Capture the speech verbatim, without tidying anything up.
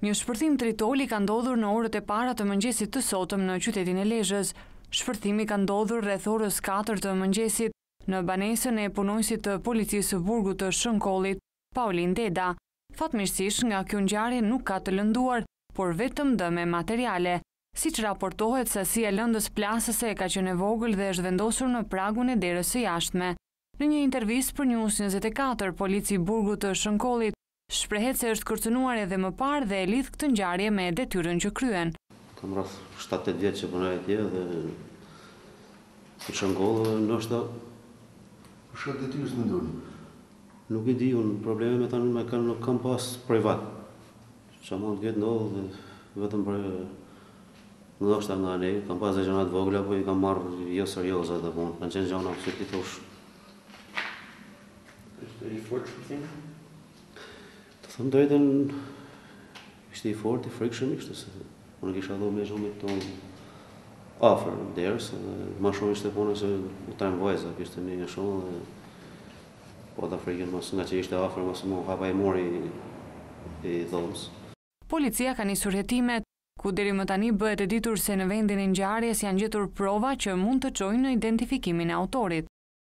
Një shpërthim tritoli ka ndodhur në orët e para të mëngjesit të sotëm në qytetin e Lezhës. Shpërthimi ka ndodhur rreth orës katër të mëngjesit në banesën e punonjësit të policisë së burgut të Shënkollit, Paulin Deda. Fatmirësisht nga kjo ngjarje nuk ka të lënduar, por vetëm dëme materiale. Siç raportohet, sasia e lëndës plasëse ka qenë e vogël dhe është vendosur në pragun e derës së jashtme. Në një intervistë për News njëzet e katër, polici i burgut të Shënkollit shprehet se është kërcënuar edhe më parë dhe e lidh këtë ngjarje me detyrën që kryen. Kam rreth shtatë vjet që punoj atje dhe në Shënkoll ndoshta Shë detyrës më ndonë? Nuk i di, unë probleme me ta me kanë nuk kam pas privat. Që mund të ketë ndodhë vetëm për ndoshta nga ne, kam pas dhe gjënat vogla, po i kam marrë jo serioze dhe punë, kanë qenë gjëna që ti thosh. Ishte i fort shpërthimi? Të thëmë drejten, ishte i fort, i frikshëm ishte, se unë kisha dhomë me gjumit tonë afer derës, dhe ma shumë ishte punë se u tajmë vajza, kishte një shumë, dhe po të frikën, mas nga që ishte afer, mas mu hapa i mori i dhomës. Policia ka nisur hetimet, ku deri më tani bëhet e ditur se në vendin e ngjarjes janë gjetur prova që mund të çojnë në identifikimin e autorit.